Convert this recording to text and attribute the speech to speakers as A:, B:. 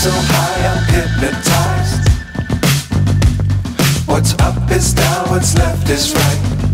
A: so high I'm hypnotized. What's up is down, what's left is right.